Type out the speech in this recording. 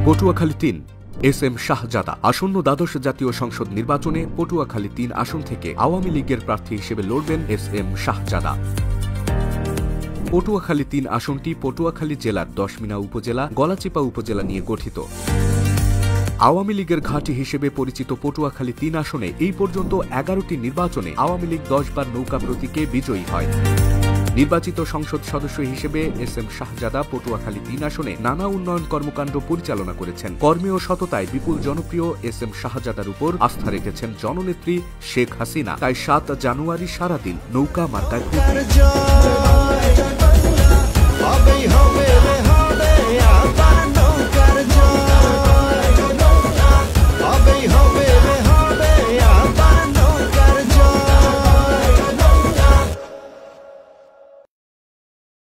Patuakhali ৩ S M Shahzada আসন্ন দ্বাদশ জাতীয় সংসদ নির্বাচনে পটুয়াখালী ৩ আসন থেকে আওয়ামী লীগের প্রার্থী হিসেবে লড়বেন এস এম শাহজাদা। পটুয়াখালী ৩ আসনটি পটুয়াখালী জেলার দশমিনা উপজেলা, গলাচিপা উপজেলা নিয়ে গঠিত। আওয়ামী লীগের ঘাঁটি হিসেবে পরিচিত পটুয়াখালী ৩ আসনে এই পর্যন্ত ১১টি নির্বাচনে আওয়ামী লীগ ১০ বার নৌকা প্রতীকে বিজয়ী হয়। নির্বাচিত সংসদ সদস্য হিসেবে এস এম শাহজাদা পটুয়াখালী ৩ আসনে নানা উন্নয়ন কর্মকাণ্ড পরিচালনা করেছেন। কর্মে ও সততায় বিপুল জনপ্রিয় এস এম শাহজাদার উপর আস্থা রেখেছেন জননেত্রী শেখ হাসিনা। তাই ৭ জানুয়ারি সারাদিন নৌকা মার্কায় ভোট।